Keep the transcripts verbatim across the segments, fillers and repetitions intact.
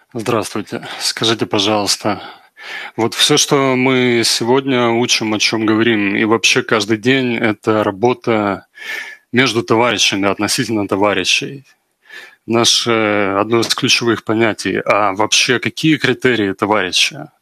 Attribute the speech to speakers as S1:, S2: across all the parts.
S1: Здравствуйте. Скажите, пожалуйста, вот все, что мы сегодня учим, о чем говорим, и вообще каждый день, это работа между товарищами, относительно товарищей. Наше одно из ключевых понятий. А вообще, какие критерии товарища?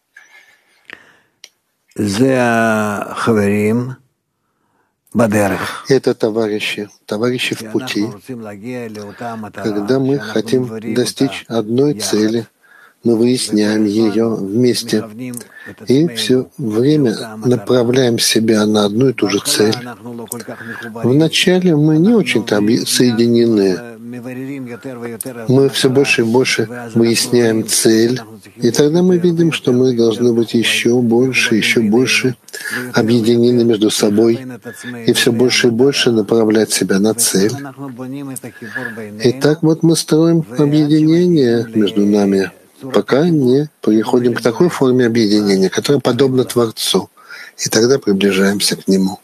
S2: Это товарищи, товарищи в пути. Когда мы хотим достичь одной цели, мы выясняем ее вместе и все время направляем себя на одну и ту же цель. Вначале мы не очень-то соединены. Мы все больше и больше выясняем цель, и тогда мы видим, что мы должны быть еще больше, еще больше объединены между собой, и все больше и больше направлять себя на цель. И так вот мы строим объединение между нами, пока не приходим к такой форме объединения, которая подобна Творцу, и тогда приближаемся к Нему.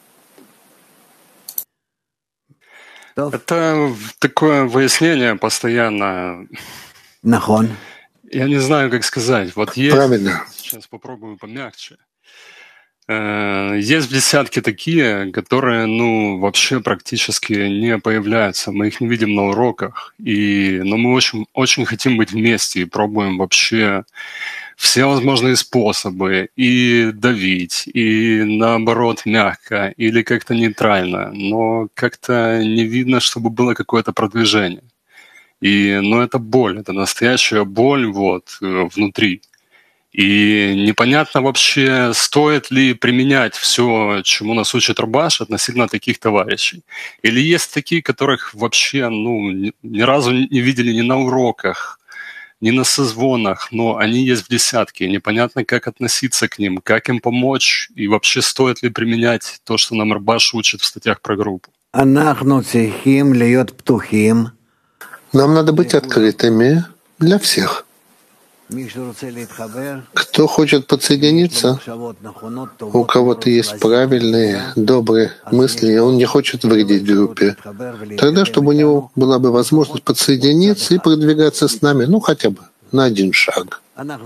S1: Это такое выяснение постоянно. Я не знаю, как сказать. Вот есть...
S2: Правильно.
S1: Сейчас попробую помягче. Есть десятки такие, которые, ну, вообще практически не появляются. Мы их не видим на уроках. И, но мы очень, очень хотим быть вместе и пробуем вообще все возможные способы и давить, и наоборот мягко, или как-то нейтрально. Но как-то не видно, чтобы было какое-то продвижение. И, ну, это боль, это настоящая боль вот внутри. И непонятно вообще, стоит ли применять все, чему нас учит Рубаш, относительно таких товарищей. Или есть такие, которых вообще ну, ни, ни разу не видели ни на уроках, ни на созвонах, но они есть в десятке. Непонятно, как относиться к ним, как им помочь, и вообще стоит ли применять то, что нам Рубаш учит в статьях про группу.
S2: Нам надо быть открытыми для всех. Кто хочет подсоединиться, у кого-то есть правильные, добрые мысли, и он не хочет вредить группе, тогда, чтобы у него была бы возможность подсоединиться и продвигаться с нами, ну, хотя бы на один шаг.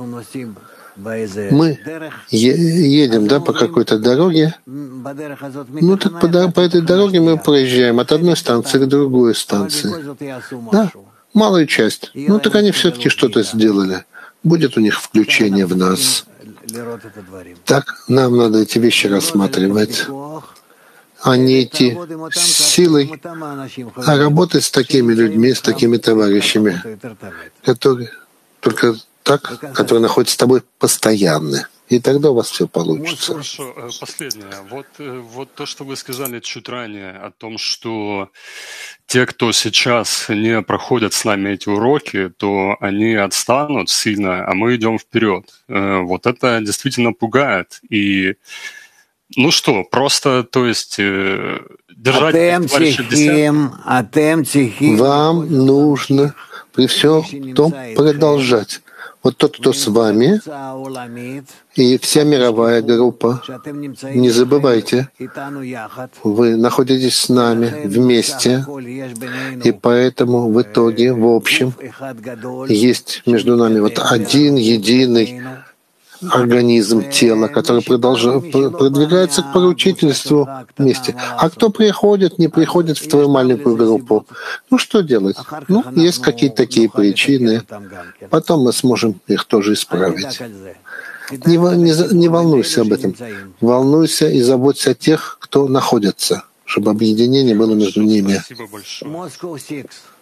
S2: Мы едем, да, по какой-то дороге, ну, так по, по этой дороге мы проезжаем от одной станции к другой станции. Да, малую часть. Ну, так они все-таки что-то сделали. Будет у них включение в нас. Так нам надо эти вещи рассматривать, а не идти с силой, а работать с такими людьми, с такими товарищами, которые только так, которые находятся с тобой постоянно. И тогда у вас все получится.
S1: Вот хорошо. Последнее. Вот, вот то, что вы сказали чуть ранее о том, что те, кто сейчас не проходят с нами эти уроки, то они отстанут сильно, а мы идем вперед. Вот это действительно пугает. И ну что, просто, то есть, держать товарища в десятке.
S2: Вам нужно при всем том продолжать. Вот тот, кто с вами, и вся мировая группа, не забывайте, вы находитесь с нами вместе, и поэтому в итоге, в общем, есть между нами вот один единый организм тела, который продолжает, продвигается к поручительству вместе. А кто приходит, не приходит в твою маленькую группу, ну что делать? Ну, есть какие-то такие причины. Потом мы сможем их тоже исправить. Не, не, не волнуйся об этом. Волнуйся и заботься о тех, кто находится, чтобы объединение было между ними.
S1: Спасибо большое.